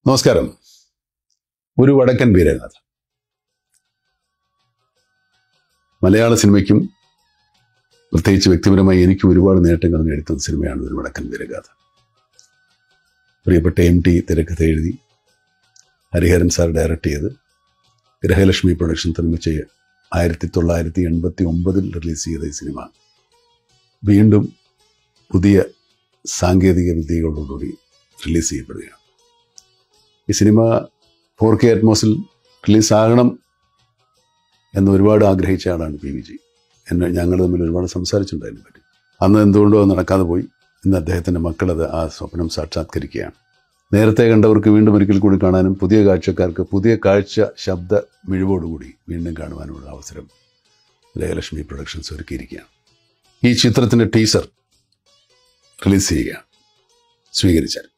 നമസ്കാരം. ഒരു വടക്കൻ വീരഗാഥ. മലയാള സിനിമയ്ക്കും പ്രത്യേകിച്ച് വ്യക്തിപരമായി എനിക്കും ഒരുപാട് നേട്ടങ്ങൾ നേടിത്തന്ന സിനിമയാണ് ഒരു വടക്കൻ വീരഗാഥ. പ്രിയപ്പെട്ട MT തിരക്കഥ എഴുതി, ഹരിഹരൻ സാർ ഡയറക്റ്റ് ചെയ്ത്, ഗ്രഹലക്ഷ്മി പ്രൊഡക്ഷൻ നിർമ്മിച്ച് 1989 റിലീസ് ചെയ്ത ഈ സിനിമ വീണ്ടും പുതിയ സാങ്കേതിക വിദ്യകളോടുകൂടി റിലീസ് ചെയ്യപ്പെടുകയാണ്. ഈ സിനിമ 4K അറ്റ്മോസിൽ റിലീസാകണം എന്ന് ഒരുപാട് ആഗ്രഹിച്ച ആളാണ് PVG. ഞങ്ങൾ തമ്മിൽ ഒരുപാട് സംസാരിച്ചിട്ടുണ്ട് അതിനെ പറ്റി. അന്ന് എന്തുകൊണ്ടോ അത് നടക്കാതെ പോയി. ഇന്ന് അദ്ദേഹത്തിൻ്റെ മക്കളത് ആ സ്വപ്നം സാക്ഷാത്കരിക്കുകയാണ്. നേരത്തെ കണ്ടവർക്ക് വീണ്ടും ഒരിക്കൽ കൂടി കാണാനും പുതിയ കാഴ്ചക്കാർക്ക് പുതിയ കാഴ്ച ശബ്ദ മിഴിവോടുകൂടി വീണ്ടും കാണുവാനുള്ള അവസരം ഗ്രഹലക്ഷ്മി പ്രൊഡക്ഷൻസ് ഒരുക്കിയിരിക്കുകയാണ്. ഈ ചിത്രത്തിൻ്റെ ടീസർ റിലീസ് ചെയ്യുകയാണ്. സ്വീകരിച്ചാൽ